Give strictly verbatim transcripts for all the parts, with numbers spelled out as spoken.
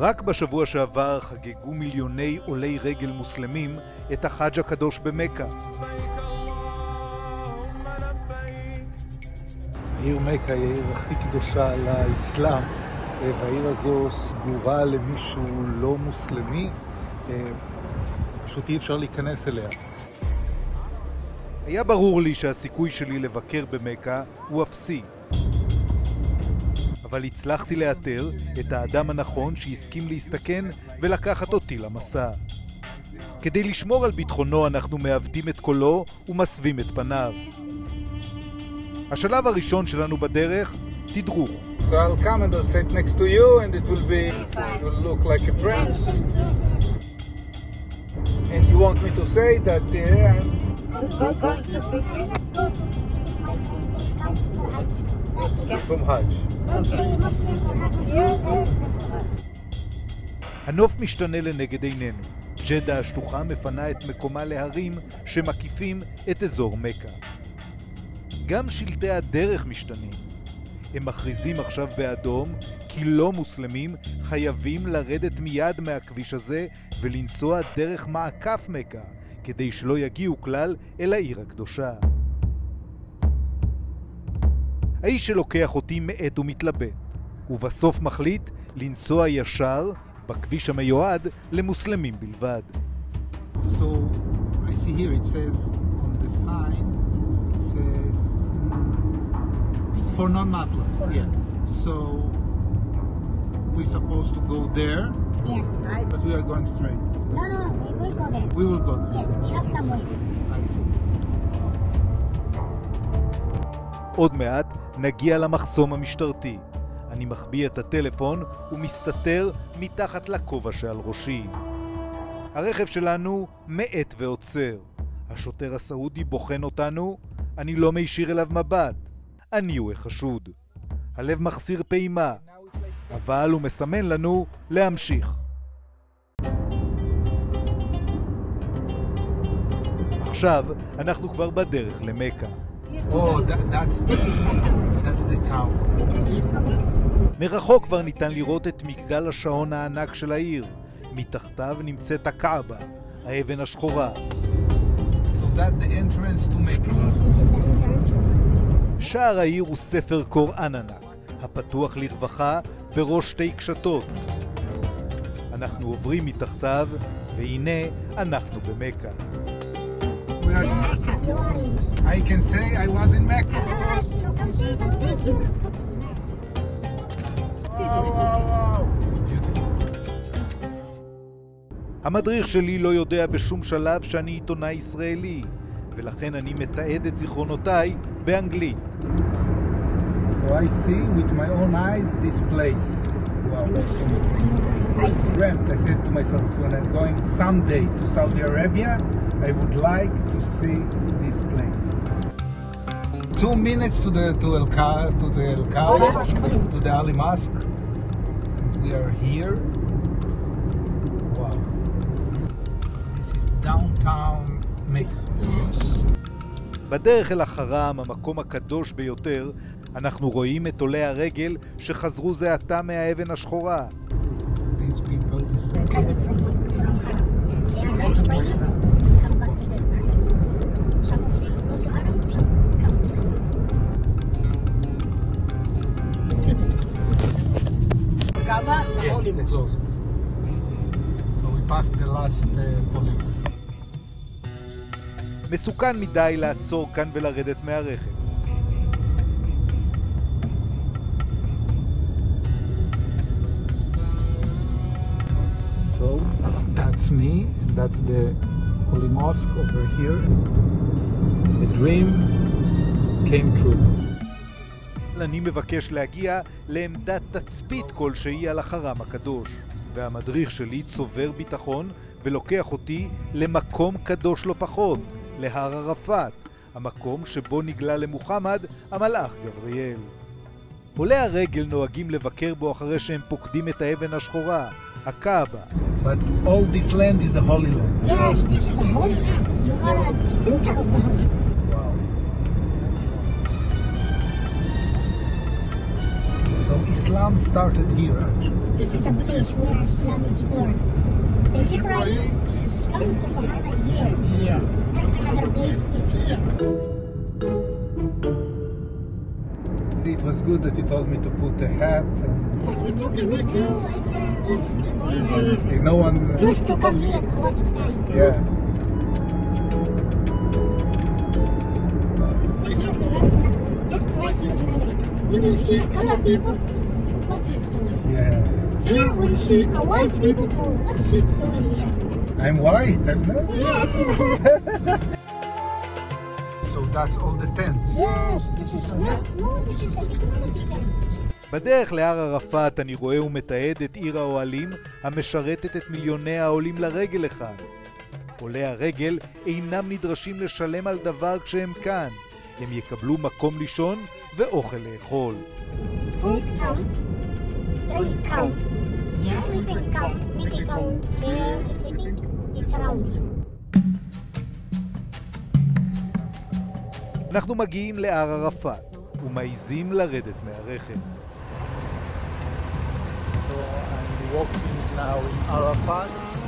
רק בשבוע שעבר חגגו מיליוני עולי רגל מוסלמים את החאג' הקדוש במכה. העיר מכה היא העיר הכי קדושה לאסלאם, והעיר הזו סגורה למישהו לא מוסלמי, פשוט אי אפשר להיכנס אליה. היה ברור לי שהסיכוי שלי לבקר במכה הוא אפסי. אבל הצלחתי לאתר את האדם הנכון שהסכים להסתכן ולקחת אותי למסע. כדי לשמור על ביטחונו אנחנו מעבדים את קולו ומסווים את פניו. השלב הראשון שלנו בדרך, תדרוך. So I'll come and I'll sit next to you and it will be, it will look like a friend. And you want me to say that uh, I'm... Go, go to from Hajj. הנוף משתנה לנגד עינינו. ג'דה השטוחה מפנה את מקומה להרים שמקיפים את אזור מכה. גם שלטי הדרך משתנים. הם מכריזים עכשיו באדום כי לא מוסלמים חייבים לרדת מיד מהכביש הזה ולנסוע דרך מעקף מכה, כדי שלא יגיעו כלל אל העיר הקדושה. האיש שלוקח אותי מעט ומתלבט, ובסוף מחליט לנסוע ישר בכביש המיועד למוסלמים בלבד. So I see here it says on the sign it says for non-Muslims. Yeah. So we're supposed to go there. Yes. But we are going straight. No, no, no, we will go there. We will go there. Yes, we have some way. I see. עוד מעט נגיע למחסום המשטרתי. אני מחביא את הטלפון ומסתתר מתחת לכובע שעל ראשי. הרכב שלנו מאט ועוצר. השוטר הסעודי בוחן אותנו, אני לא מישיר אליו מבט. אני הוא החשוד. הלב מחסיר פעימה, אבל הוא מסמן לנו להמשיך. עכשיו אנחנו כבר בדרך למכה. Oh, that, that's the, that's the tower. מרחוק כבר ניתן לראות את מגדל השעון הענק של העיר. מתחתיו נמצאת הקעבה, האבן השחורה. So that the entrance to Mecca. שער העיר הוא ספר קוראן ענק, הפתוח לרווחה בראש שתי קשתות. אנחנו עוברים מתחתיו, והנה אנחנו במכה. I can say I was in Mecca. המדריך שלי לא יודע בשום שלב שאני עיתונאי ישראלי, ולכן אני מתעד את זיכרונותיי באנגלית. So I see with my own eyes this place. Wow. I dreamt, I said to myself, when I'm going someday to Saudi Arabia, I would like to see this place. Two minutes to the to El Ka to the El Kaaba, to the Ali Mosque. And we are here. Wow. This, this is downtown Mecca. בדרך אל החרם, המקום הקדוש ביותר, אנחנו רואים את עולי הרגל שחזרו זה עתה מהאבן השחורה. These people you see. Yeah, the closest. So we passed the last uh, police. מסוכן מדי לעצור כאן ולרדת מהרכב. So that's me, and that's the Holy Mosque over here. The dream came true. אני מבקש להגיע לעמדת תצפית כלשהי על החרם הקדוש, והמדריך שלי צובר ביטחון ולוקח אותי למקום קדוש לא פחות, להר ערפאת, המקום שבו נגלה למוחמד המלאך גבריאל. עולי הרגל נוהגים לבקר בו אחרי שהם פוקדים את האבן השחורה, הקעבה. But all this land is a holy land. Yes, this is a holy land. You are at the center of the holy land. Wow. So Islam started here, actually. This is a place where Islam is born. The Jibreel is come to Muhammad here, here, and another place it's here. See, it was good that you told me to put a hat. And Yes, it's okay, me too. It's uh, easy, easy, easy. no one. Uh, Used to come here a lot of time. yeah. We here, like, just like you in America. When you see color people, what is doing? Yeah. Here, when you see a white people, oh, what's it doing here? I'm white. I'm not. Yes, So that's all the tents. yes, this is not, no, this is the technology tent. בדרך להר ערפאת אני רואה ומתעד את עיר האוהלים המשרתת את מיליוני העולים לרגל לכאן. עולי הרגל אינם נדרשים לשלם על דבר כשהם כאן. הם יקבלו מקום לישון ואוכל לאכול. Food come, drink come, everything come, medical care, everything, it's around here. אנחנו מגיעים להר ערפאת ומעיזים לרדת מהרכב. So I'm walking now in Arafat.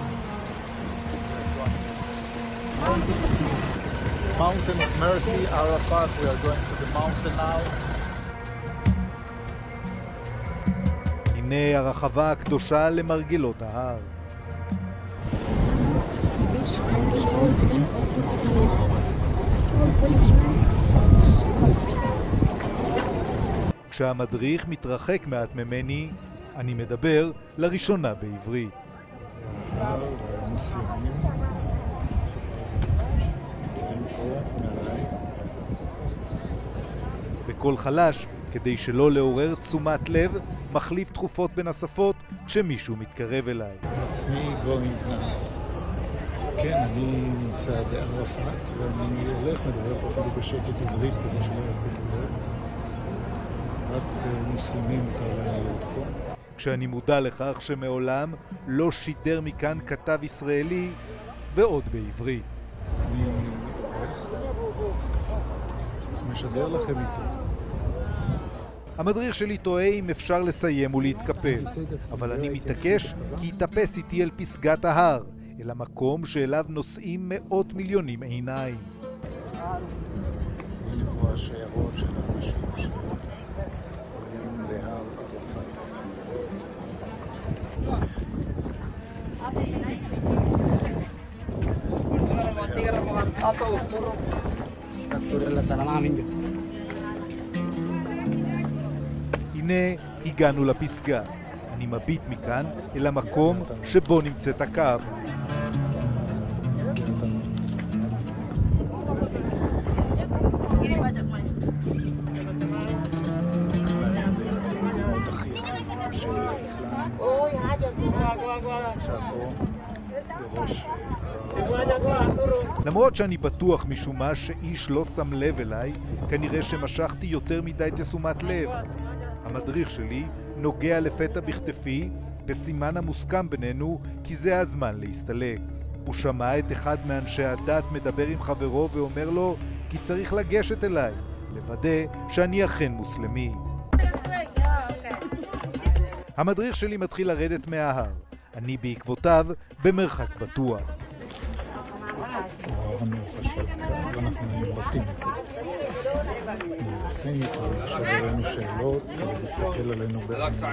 Mountain of Mercy, Arafat. We are going to the mountain now. הנה הרחבה הקדושה למרגלות ההר. This is all thing, it's not illegal. It's all policeman, it's all better. כשהמדריך מתרחק מעט ממני, אני מדבר לראשונה בעברית. זה ההר והמוסלמים נמצאים פה מעליי. בקול חלש, כדי שלא לעורר תשומת לב, מחליף תכופות בין השפות כשמישהו מתקרב אליי. That's me going now. כן, אני נמצא בערפאת ואני הולך, מדבר פה אפילו בשקט עברית כדי שלא יעשו לב. רק מוסלמים מותר להם להיות פה. כשאני מודע לכך שמעולם לא שידר מכאן כתב ישראלי ועוד בעברית. אני הולך, משדר לכם איתו. המדריך שלי תוהה אם אפשר לסיים ולהתקפל, אבל אני מתעקש כי יתאפס איתי אל פסגת ההר, אל המקום שאליו נוסעים מאות מיליונים עיניים. הנה פה השיירות של האנשים שעולים להר ערפאת. הנה הגענו לפסגה. אני מביט מכאן אל המקום שבו נמצאת הקו. למרות שאני בטוח משום מה שאיש לא שם לב אליי, כנראה שמשכתי יותר מדי תשומת לב. המדריך שלי נוגע לפתע בכתפי, בסימן המוסכם בינינו כי זה הזמן להסתלק. הוא שמע את אחד מאנשי הדת מדבר עם חברו ואומר לו כי צריך לגשת אליי, לוודא שאני אכן מוסלמי. המדריך שלי מתחיל לרדת מההר, אני בעקבותיו במרחק בטוח. עברנו חשוב כאן ואנחנו נמרתים איתו. נרסים איתו, עכשיו עלינו שאלות, כדי להסתכל עלינו בעצם.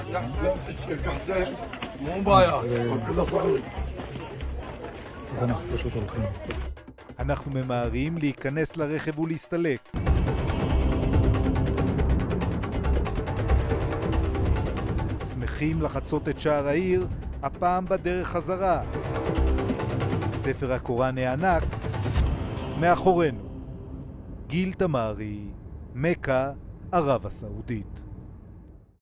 אז אנחנו פשוט הולכים איתו. אנחנו ממהרים להיכנס לרכב ולהסתלק. שמחים לחצות את שער העיר, הפעם בדרך חזרה. ספר הקוראן הענק מאחורינו. גיל תמרי, מכה, ערב הסעודית.